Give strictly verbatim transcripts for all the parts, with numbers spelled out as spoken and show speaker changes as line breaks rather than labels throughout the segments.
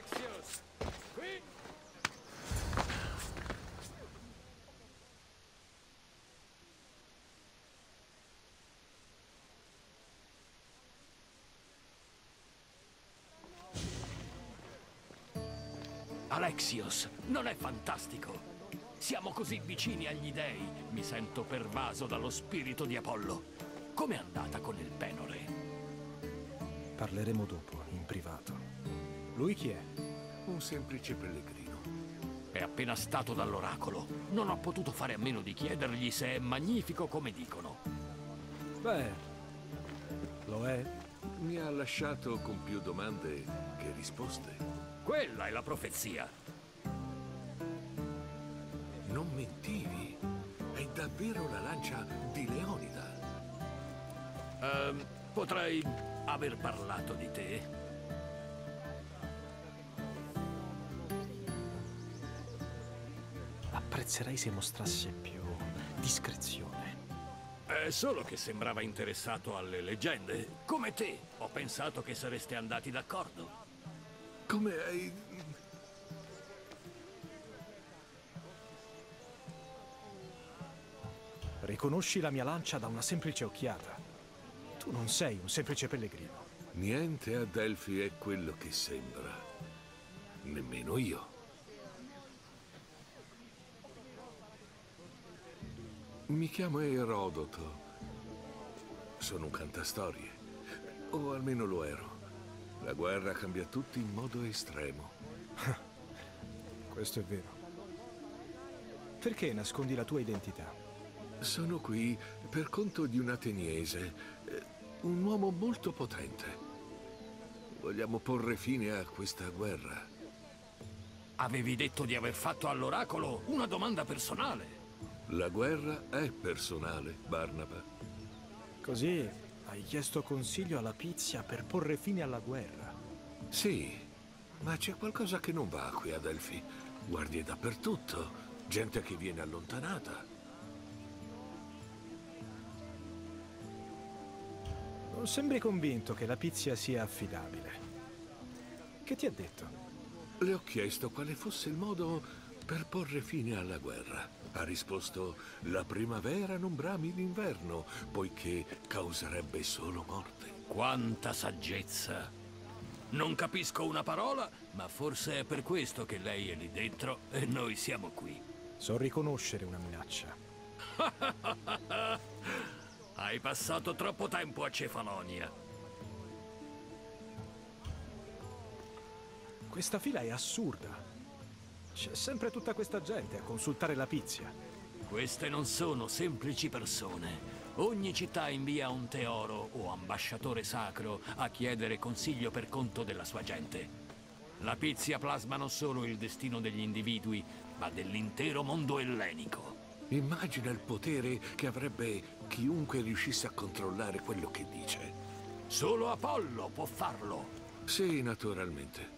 Alexios! Qui! Alexios, non è fantastico? Siamo così vicini agli dei. Mi sento pervaso dallo spirito di Apollo. Com'è andata con il Penore?
Parleremo dopo, in privato. Lui chi è?
Un semplice pellegrino.
È appena stato dall'oracolo. Non ho potuto fare a meno di chiedergli se è magnifico come dicono.
Beh, lo è.
Mi ha lasciato con più domande che risposte.
Quella è la profezia.
Non mentivi. È davvero la lancia di Leonida.
Ehm, potrei aver parlato di te?
Apprezzerei se mostrasse più discrezione.
È solo che sembrava interessato alle leggende. Come te, ho pensato che sareste andati d'accordo.
Come hai...
Riconosci la mia lancia da una semplice occhiata. Tu non sei un semplice pellegrino.
Niente a Delfi è quello che sembra. Nemmeno io. Mi chiamo Erodoto. Sono un cantastorie. O almeno lo ero. La guerra cambia tutti in modo estremo.
Questo è vero. Perché nascondi la tua identità?
Sono qui per conto di un ateniese, eh, un uomo molto potente. Vogliamo porre fine a questa guerra.
Avevi detto di aver fatto all'oracolo una domanda personale.
La guerra è personale, Barnaba.
Così hai chiesto consiglio alla Pizia per porre fine alla guerra.
Sì, ma c'è qualcosa che non va qui a Delfi. Guardie dappertutto, gente che viene allontanata.
Non sembri convinto che la Pizia sia affidabile. Che ti ha detto?
Le ho chiesto quale fosse il modo per porre fine alla guerra. Ha risposto: la primavera non brami l'inverno, poiché causerebbe solo morte.
Quanta saggezza! Non capisco una parola, ma forse è per questo che lei è lì dentro e noi siamo qui.
So riconoscere una minaccia.
Hai passato troppo tempo a Cefalonia.
Questa fila è assurda. C'è sempre tutta questa gente a consultare la Pizia.
Queste non sono semplici persone. Ogni città invia un teoro o ambasciatore sacro a chiedere consiglio per conto della sua gente. La Pizia plasma non solo il destino degli individui, ma dell'intero mondo ellenico.
Immagina il potere che avrebbe chiunque riuscisse a controllare quello che dice.
Solo Apollo può farlo.
Sì, naturalmente.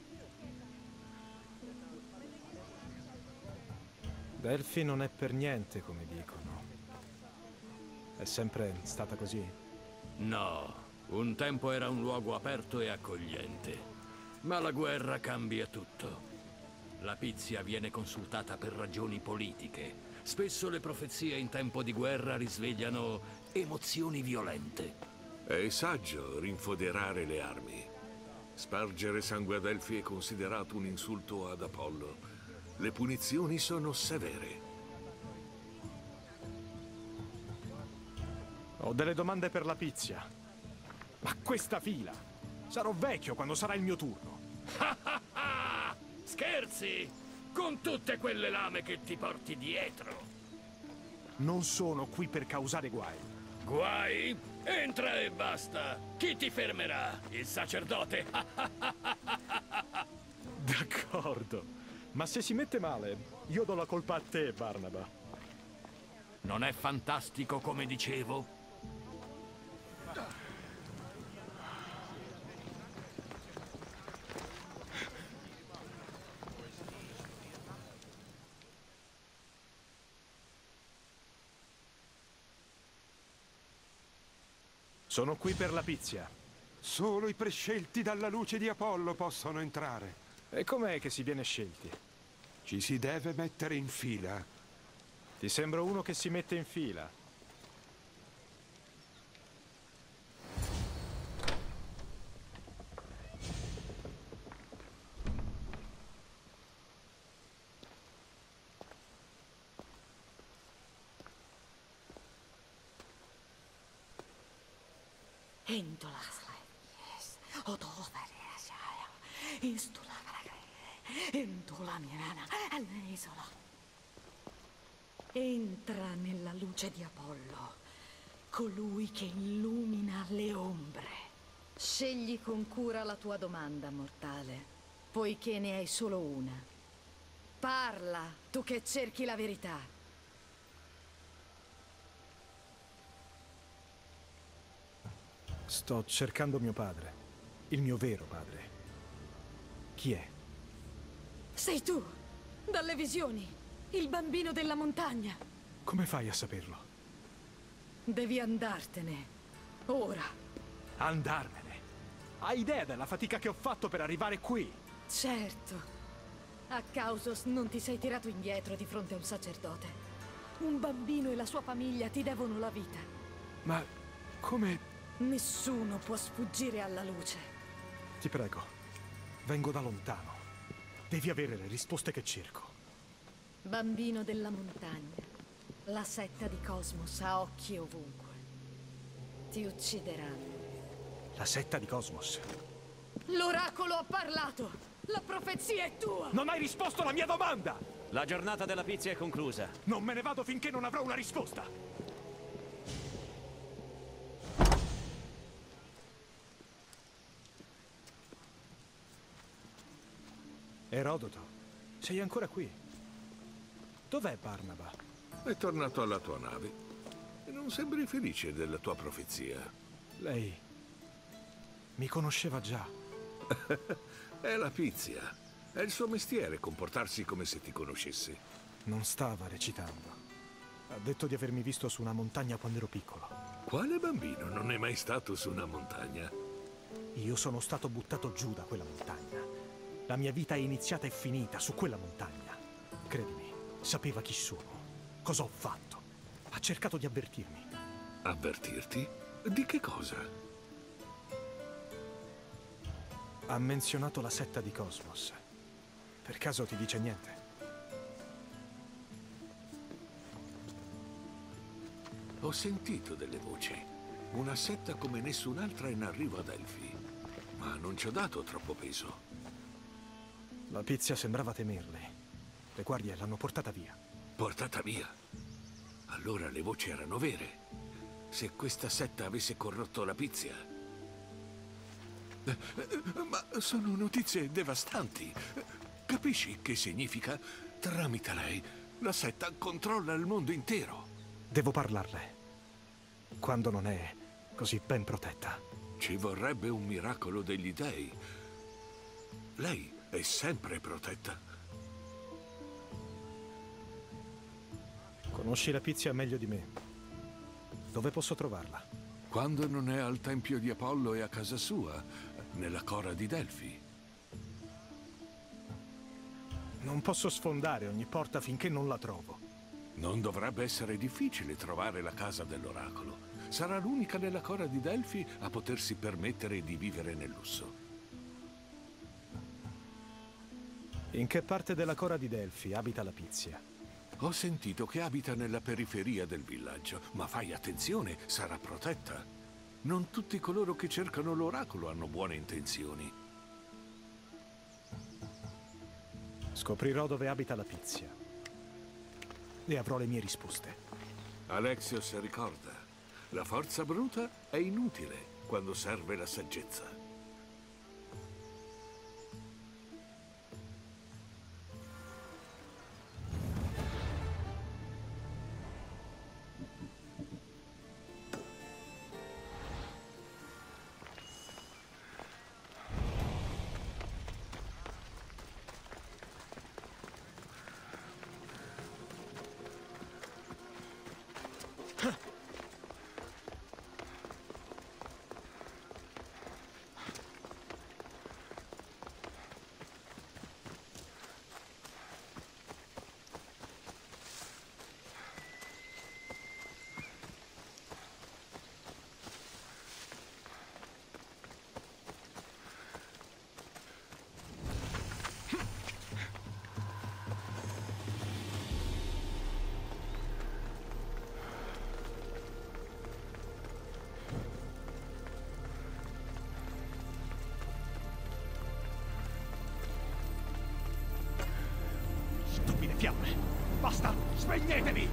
Delfi non è per niente come dicono. È sempre stata così?
No, un tempo era un luogo aperto e accogliente. Ma la guerra cambia tutto. La Pizia viene consultata per ragioni politiche. Spesso le profezie in tempo di guerra risvegliano emozioni violente.
È saggio rinfoderare le armi. Spargere sangue a Delfi è considerato un insulto ad Apollo. Le punizioni sono severe.
Ho delle domande per la Pizia. Ma questa fila! Sarò vecchio quando sarà il mio turno.
Scherzi? Con tutte quelle lame che ti porti dietro.
Non sono qui per causare guai.
Guai? Entra e basta. Chi ti fermerà? Il sacerdote?
D'accordo. Ma se si mette male, io do la colpa a te, Barnaba.
Non è fantastico come dicevo?
Sono qui per la Pizia.
Solo i prescelti dalla luce di Apollo possono entrare.
E com'è che si viene scelti?
Ci si deve mettere in fila.
Ti sembra uno che si mette in fila?
Entra nella luce di Apollo, colui che illumina le ombre. Scegli con cura la tua domanda, mortale, poiché ne hai solo una. Parla, tu che cerchi la verità.
Sto cercando mio padre, il mio vero padre. Chi è?
Sei tu, dalle visioni, il bambino della montagna.
Come fai a saperlo?
Devi andartene, ora.
Andarmene? Hai idea della fatica che ho fatto per arrivare qui?
Certo. A Causos non ti sei tirato indietro di fronte a un sacerdote. Un bambino e la sua famiglia ti devono la vita.
Ma come...
Nessuno può sfuggire alla luce.
Ti prego, vengo da lontano. Devi avere le risposte che cerco.
Bambino della montagna, la setta di Cosmos ha occhi ovunque. Ti uccideranno.
La setta di Cosmos?
L'oracolo ha parlato! La profezia è tua!
Non hai risposto alla mia domanda!
La giornata della pizza è conclusa.
Non me ne vado finché non avrò una risposta! Erodoto, sei ancora qui? Dov'è Barnaba?
È tornato alla tua nave. E non sembri felice della tua profezia.
Lei... mi conosceva già.
È la Pizia. È il suo mestiere comportarsi come se ti conoscesse.
Non stava recitando. Ha detto di avermi visto su una montagna quando ero piccolo.
Quale bambino non è mai stato su una montagna?
Io sono stato buttato giù da quella montagna. La mia vita è iniziata e finita su quella montagna. Credimi, sapeva chi sono, cosa ho fatto. Ha cercato di avvertirmi.
Avvertirti? Di che cosa?
Ha menzionato la setta di Cosmos. Per caso ti dice niente?
Ho sentito delle voci. Una setta come nessun'altra in arrivo ad Elfi. Ma non ci ho dato troppo peso.
La Pizia sembrava temerli. Le guardie l'hanno portata via.
Portata via? Allora le voci erano vere. Se questa setta avesse corrotto la Pizia... Eh, eh, ma sono notizie devastanti. Capisci che significa? Tramite lei, la setta controlla il mondo intero.
Devo parlarle. Quando non è così ben protetta.
Ci vorrebbe un miracolo degli dei. Lei è sempre protetta.
Conosci la Pizia meglio di me. Dove posso trovarla?
Quando non è al tempio di Apollo e a casa sua, nella cora di Delfi.
Non posso sfondare ogni porta finché non la trovo.
Non dovrebbe essere difficile trovare la casa dell'oracolo. Sarà l'unica nella cora di Delfi a potersi permettere di vivere nel lusso.
In che parte della cora di Delfi abita la Pizia?
Ho sentito che abita nella periferia del villaggio, ma fai attenzione, sarà protetta. Non tutti coloro che cercano l'oracolo hanno buone intenzioni.
Scoprirò dove abita la Pizia. E avrò le mie risposte.
Alexios ricorda, la forza bruta è inutile quando serve la saggezza. Uccidetevi!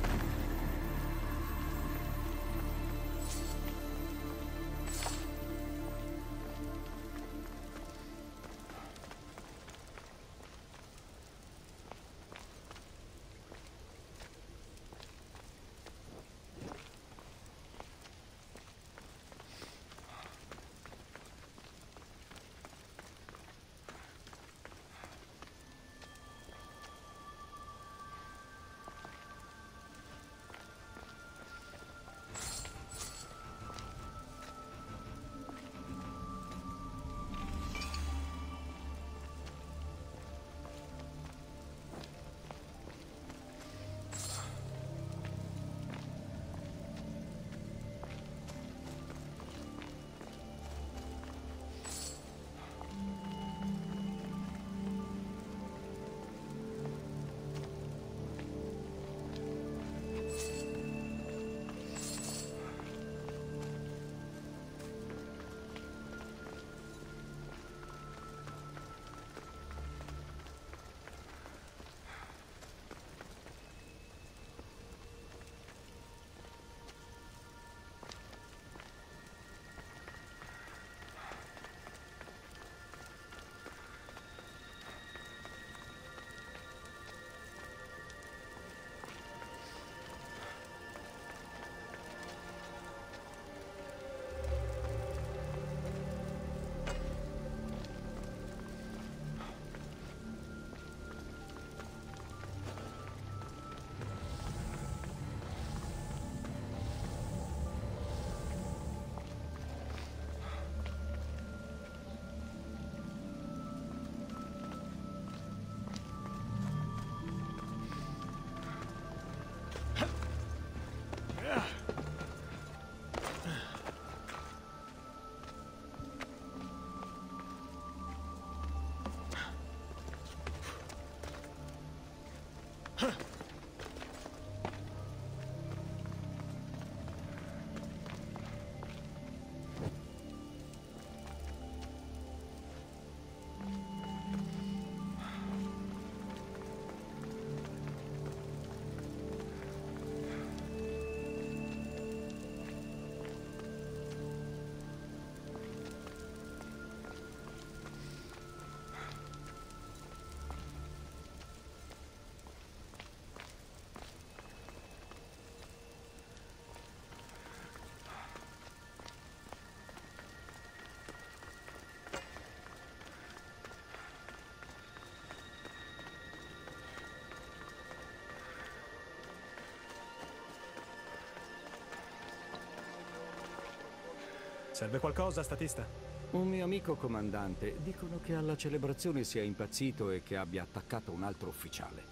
Serve qualcosa, statista?
Un mio amico comandante. Dicono che alla celebrazione sia impazzito e che abbia attaccato un altro ufficiale.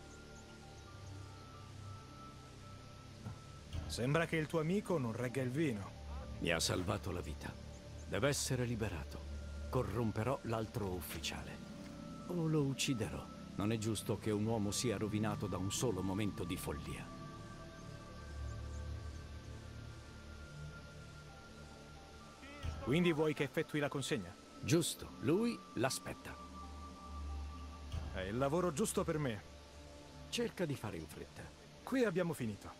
Sembra che il tuo amico non regga il vino.
Mi ha salvato la vita. Deve essere liberato. Corromperò l'altro ufficiale. O lo ucciderò. Non è giusto che un uomo sia rovinato da un solo momento di follia.
Quindi vuoi che effettui la consegna?
Giusto, lui l'aspetta.
È il lavoro giusto per me.
Cerca di fare in fretta.
Qui abbiamo finito.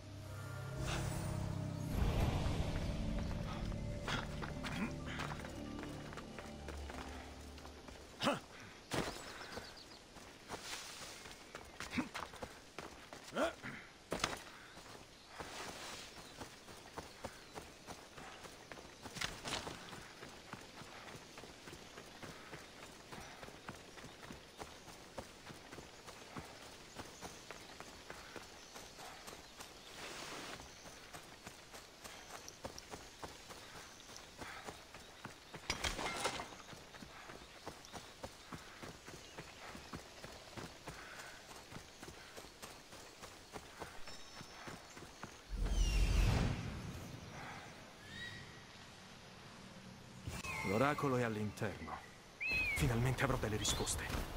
L'oracolo è all'interno. Finalmente avrò delle risposte.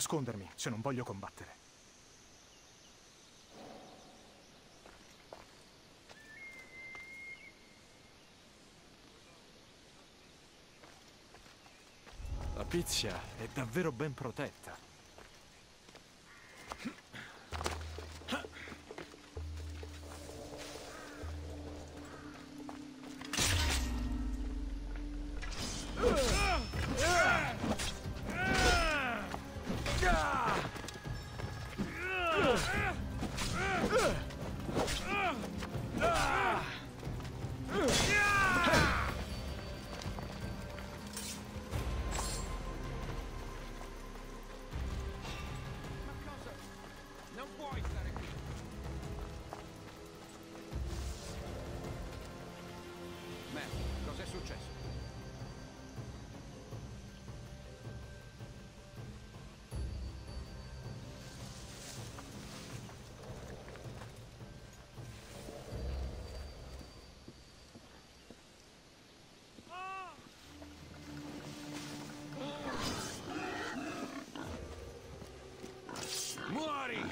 nascondermi se non voglio combattere. La Pizia è davvero ben protetta.
Cos'è successo?
Muori!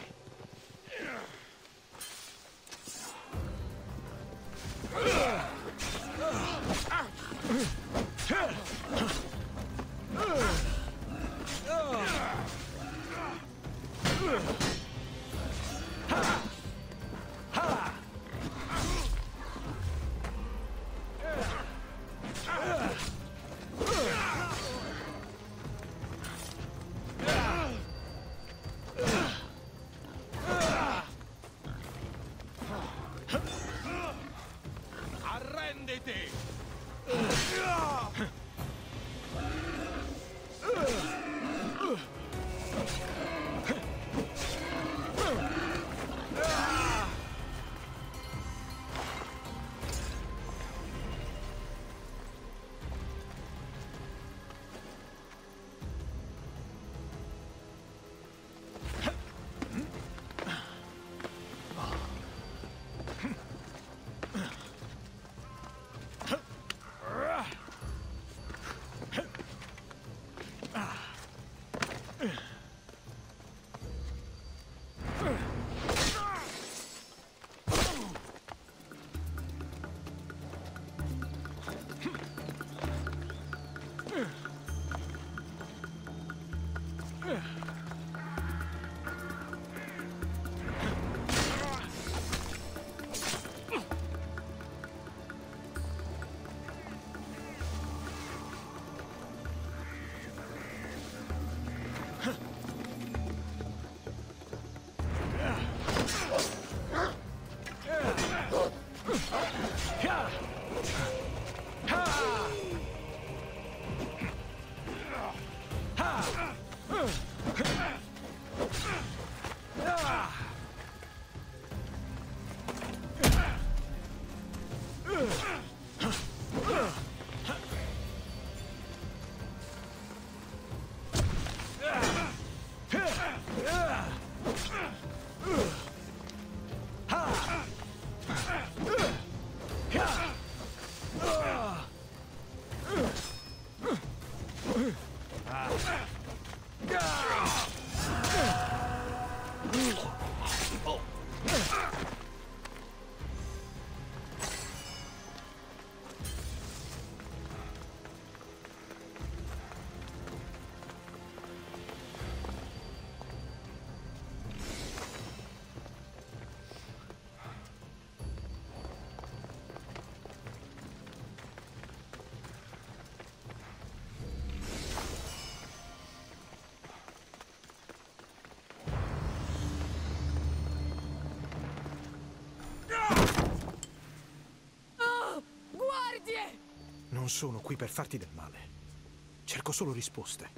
Arrenditi!
Non sono qui per farti del male. Cerco solo risposte.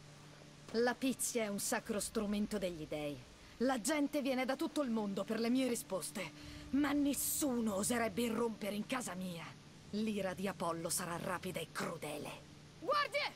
La Pizia è un sacro strumento degli dei. La gente viene da tutto il mondo per le mie risposte, ma nessuno oserebbe irrompere in casa mia. L'ira di Apollo sarà rapida e crudele. Guardie!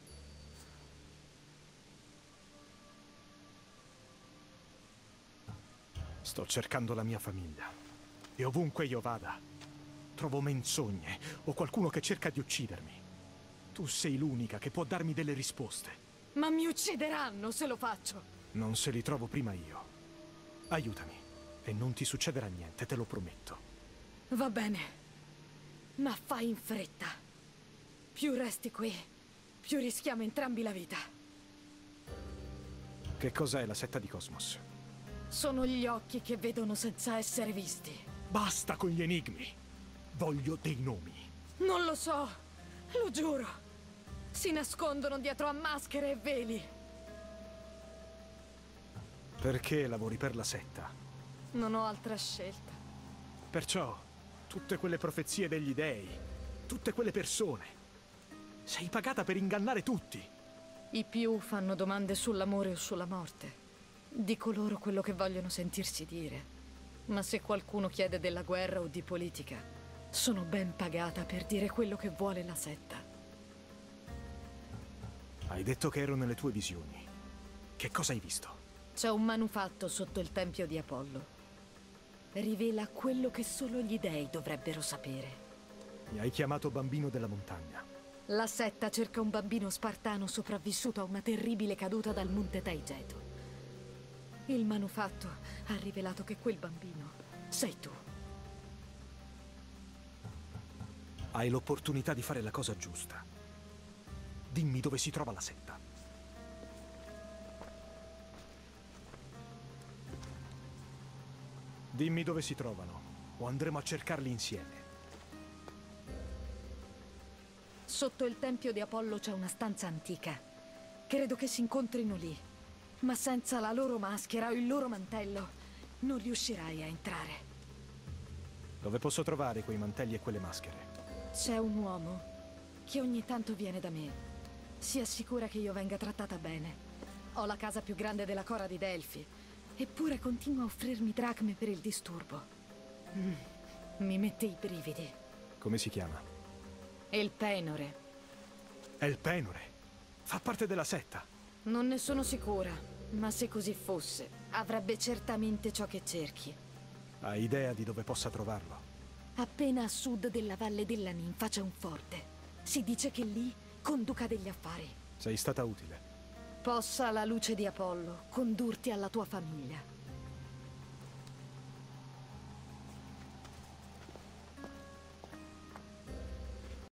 Sto cercando la mia famiglia. E ovunque io vada, trovo menzogne o qualcuno che cerca di uccidermi. Tu sei l'unica che può darmi delle risposte.
Ma mi uccideranno se lo faccio.
Non se li trovo prima io. Aiutami. E non ti succederà niente, te lo prometto.
Va bene. Ma fai in fretta. Più resti qui, più rischiamo entrambi la vita.
Che cos'è la setta di Cosmos?
Sono gli occhi che vedono senza essere visti.
Basta con gli enigmi. Voglio dei nomi.
Non lo so, lo giuro. Si nascondono dietro a maschere e veli.
Perché lavori per la setta?
Non ho altra scelta.
Perciò, tutte quelle profezie degli dei, tutte quelle persone. Sei pagata per ingannare tutti.
I più fanno domande sull'amore o sulla morte. Dico loro quello che vogliono sentirsi dire. Ma se qualcuno chiede della guerra o di politica, sono ben pagata per dire quello che vuole la setta.
Hai detto che ero nelle tue visioni. Che cosa hai visto?
C'è un manufatto sotto il tempio di Apollo. Rivela quello che solo gli dei dovrebbero sapere.
Mi hai chiamato bambino della montagna.
La setta cerca un bambino spartano sopravvissuto a una terribile caduta dal monte Taigeto. Il manufatto ha rivelato che quel bambino sei tu.
Hai l'opportunità di fare la cosa giusta. Dimmi dove si trova la setta. Dimmi dove si trovano, o andremo a cercarli insieme.
Sotto il tempio di Apollo c'è una stanza antica. Credo che si incontrino lì. Ma senza la loro maschera o il loro mantello, non riuscirai a entrare.
Dove posso trovare quei mantelli e quelle maschere?
C'è un uomo che ogni tanto viene da me. Si assicura che io venga trattata bene. Ho la casa più grande della Cora di Delfi. Eppure continua a offrirmi dracme per il disturbo. Mm, mi mette i brividi.
Come si chiama?
Elpenore.
Elpenore? Fa parte della setta?
Non ne sono sicura, ma se così fosse, avrebbe certamente ciò che cerchi.
Hai idea di dove possa trovarlo?
Appena a sud della Valle della Ninfa c'è un forte. Si dice che lì conduca degli affari.
Sei stata utile.
Possa la luce di Apollo condurti alla tua famiglia.